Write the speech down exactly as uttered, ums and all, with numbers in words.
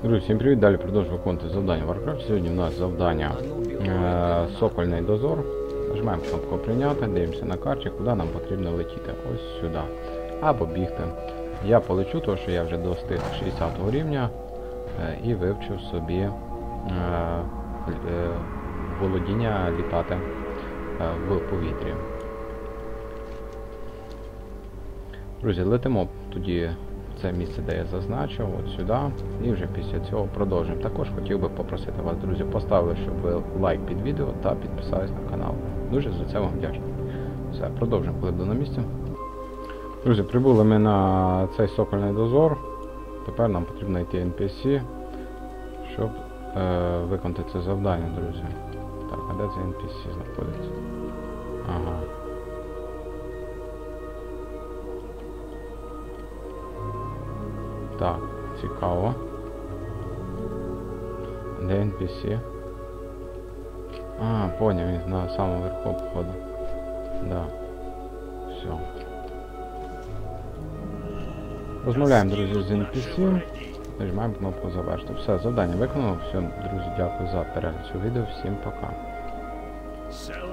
Друзі, всім привіт! Далі продовжую виконувати завдання Warcraft. Сьогодні у нас завдання е Сокольний дозор. Нажимаємо кнопку прийняти, дивимося на карті, куди нам потрібно летіти. Ось сюди. Або бігти. Я полечу, тому що я вже достиг шістдесятого рівня е і вивчив собі е е володіння літати е в повітрі. Друзі, летимо тоді в це місце, де я зазначив, от сюди, і вже після цього продовжуємо. Також хотів би попросити вас, друзі, поставили, щоб ви лайк під відео та підписались на канал. Дуже за це вам вдячний. Все, продовжуємо, коли буду на місці. Друзі, прибули ми на цей сокольний дозор. Тепер нам потрібно йти ен пі сі, щоб е виконати це завдання, друзі. Так, а де це ен пі сі знаходиться? Ага. Так, цікаво. Де ен пі сі? А, поняв, він на самому верху походу. Да. Все. Розмовляємо, друзі, з ен пі сі. Нажимаємо кнопку завершити. Все, завдання виконано. Все, друзі, дякую за перегляд цього відео. Всім пока.